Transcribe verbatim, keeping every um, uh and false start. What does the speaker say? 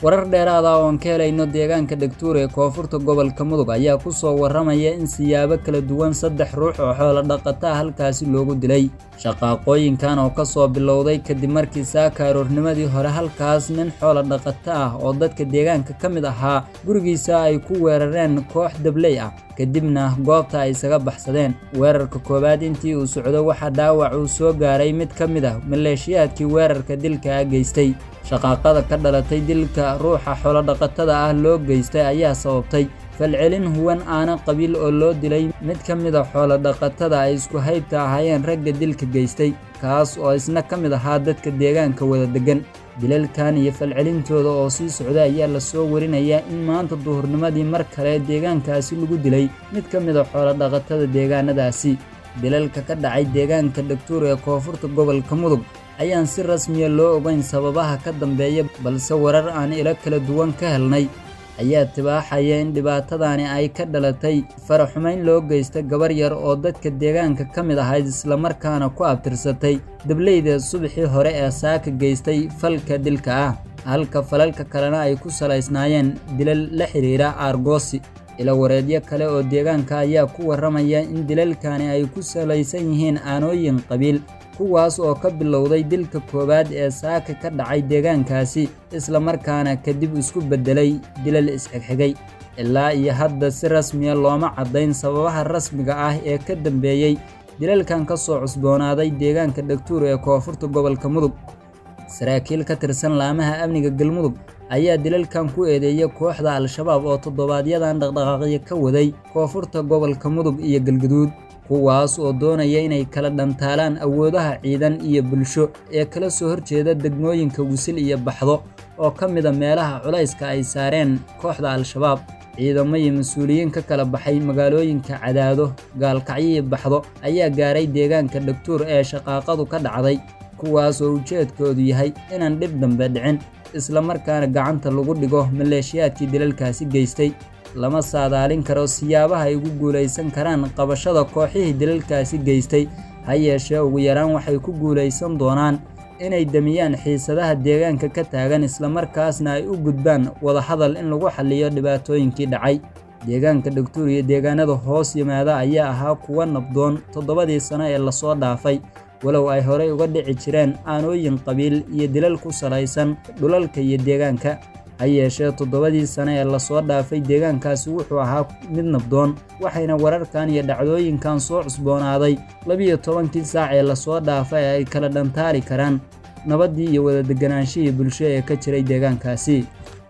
warar dheeraad ah oo aan ka helayno deegaanka Dhagtuur ee koonfurta gobolka Mudug ayaa ku soo waramaya in siyaabo kala duwan saddex ruux oo xoolo dhaqata ah halkaasi loogu dilay. Shaqaaqooyinkan oo ka soo bilowday kadib markii saaka aroornimadii hore halkaas nin xoolo dhaqata ah oo dadka deegaanka ka mid ahaa gurigiisa ay ku weerareen koox dabley ah, kadibna goobta ay isaga baxsadeen. Weerarka koobaad intii uu socdo waxa dhaawac uu soo gaaray mid ka mid ah maleeshiyaadkii weerarka dilka geystay. Shaqaaqada ka dhalatay dilka ruuxa xoolo dhaqatada ah loo geystay ayaa sababtay falcelin huwan aana qabiil oo loo dilay mid ka mid ah xoolo dhaqatada ay isku haybta ahaayeen ragga dilka geystay, kaas oo isna ka mid ahaa dadka deegaanka wada degan. Dilalkan iyo falcelintooda oo sii socda ayaa la soo warinayaa in maanta duhurnimadii mar kale deegaankaasi lagu dilay mid ka mid ah xoolo dhaqatada deegaanadaasi. Dilalka ka dhacay deegaanka Dhagtuur ee koonfurta gobolka Mudug ayaan si rasmi ah loo ogayn sababaha ka dambeeya, balse warar aan ilo kala duwan ka helnay ayaa tibaaxaya in dhibaatadani ay ka dhalatay faraxumeyn loo geystay gabar yar oo dadka deegaanka ka mid ahayd isla markaana ku abtirsatay dableyda subaxii hore ee saaka geystay falka dilka ah, halka falalka kalena ay ku salaysnaayeen dilal la xiriira aargoosi. ila wareedyo kale oo deegaanka ayaa ku waramaya in dilalkani ay ku salaysan yihiin aanooyin qabiil, kuwaas oo ka bilowday dilka koobaad ee saaka ka dhacay deegaankaasi isla markaana kadib isku bedelay dilal isxigxigay. ilaa iyo hadda si rasmi ah looma caddayn sababaha rasmiga ah ee ka dambeeyay dilalkan ka soo cusboonaaday deegaanka Dhagtuur ee koonfurta gobolka Mudug. Saraakiil ka tirsan laamaha amniga Galmudug ayaa dilalkan ku eedeeyay kooxda Al-Shabaab oo toddobaadyadaan dhaqdhaqaaqyo ka waday koonfurta gobolka Mudug iyo Galgaduud, kuwaas oo doonaya inay kala dhantaalaan awoodaha ciidan iyo bulsho ee kala soo horjeeda degmooyinka Wisil iyo Baxdo oo ka mid ah meelaha culayska ay saareen kooxda Al-Shabaab. Ciidamo iyo mas'uuliyiin ka kala baxay magaalooyinka Cadaado, Gaalkacyo iyo Baxdo ayaa gaaray deegaanka Dhagtuur ee shaqaaqadu ka dhacday, kuwaas oo ujeedkoodu yahay inaan dhib dambe dhicin isla markaana gacanta lagu dhigo maleeshiyaadkii dilalkaasi geystay. lama saadaalin karo siyaabaha ay ugu guuleysan karaan qabashada kooxihii dilalkaasi geystay, ha yeeshee ugu yaraan waxay ku guuleysan doonaan inay damiyaan xiisadaha deegaanka ka taagan isla markaasna ay u gudbaan wada hadal in lagu xalliyo dhibaatooyinkii dhacay. Deegaanka Dhagtuur iyo deegaanada hoos yimaada ayaa ahaa kuwa nabdoon toddobadii sano ee lasoo dhaafay, walow ay horey uga dhici jireen aanooyin qabiil iyo dilal ku salaysan dhulalka iyo deegaanka. ha yeeshee toddobadii sano ee lasoo dhaafay deegaankaasi wuxuu ahaa mid nabdoon, waxayna wararkan iyo dhacdooyinkan soo cusboonaaday labiyo tobankii saac ee lasoo dhaafay ay kala dhantaari karaan nabaddii iyo wada degganaanshihii bulsho ee ka jiray deegaankaasi.